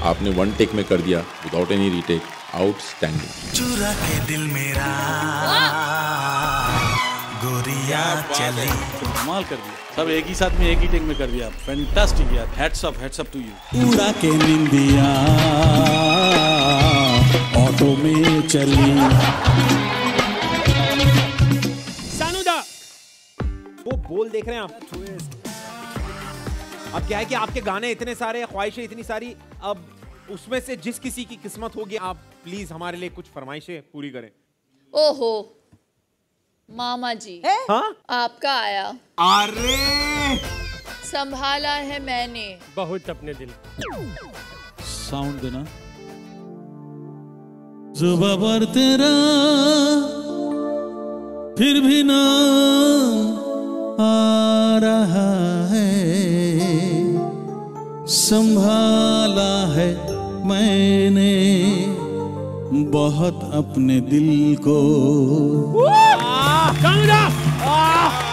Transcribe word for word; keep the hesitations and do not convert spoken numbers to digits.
आपने one take में कर दिया विदाउट एनी रीटेक, आउटस्टैंडिंग। चुरा के दिल मेरा गोरिया चली, कमाल कर दिया, सब एक ही साथ में एक ही टेक में कर दिया, फैंटास्टिक यार, hats off hats up to you. उड़ा के निंदिया ऑटो में चली। सानुदा, वो बोल देख रहे हैं आप? अब क्या है कि आपके गाने इतने सारे, ख्वाहिशें इतनी सारी, अब उसमें से जिस किसी की किस्मत होगी, आप प्लीज हमारे लिए कुछ फरमाइशें पूरी करें। ओहो मामा जी, हाँ? आपका आया। अरे संभाला है मैंने बहुत अपने दिल। साउंड देना। जुबा पर तेरा फिर भी ना आ रहा है, संभाला है मैंने बहुत अपने दिल को। सानुदा!